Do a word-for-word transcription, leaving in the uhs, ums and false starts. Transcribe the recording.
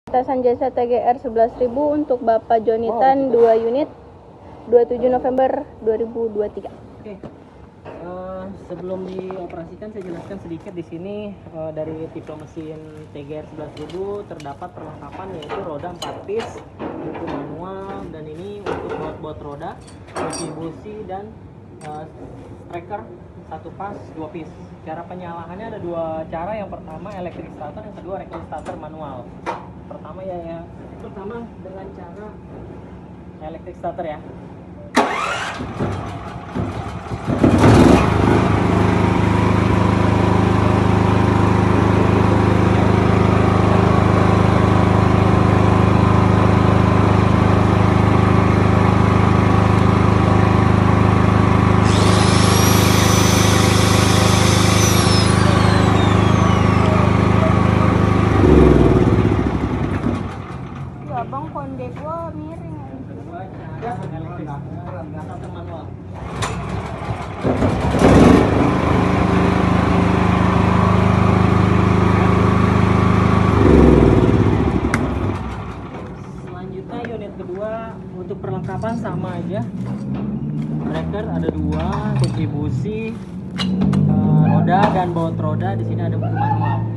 Atasan jasa T G R sebelas ribu untuk Bapak Jonitan dua unit dua puluh tujuh November dua ribu dua puluh tiga. Oke. Uh, sebelum dioperasikan saya jelaskan sedikit di sini uh, dari tipe mesin T G R sebelas ribu terdapat perlengkapan yaitu roda empat piece, buku manual, dan ini untuk baut-baut roda, busi-busi, dan uh, striker satu pas dua piece. Cara penyalahannya ada dua cara. Yang pertama electric starter, yang kedua rectifier starter manual. Pertama ya ya pertama dengan cara electric starter ya. Abang konde gua miring. Kedua cara electric starter manual. Selanjutnya unit kedua untuk perlengkapan sama aja. Breaker ada dua, kunci busi, roda dan baut roda. Di sini ada buku manual.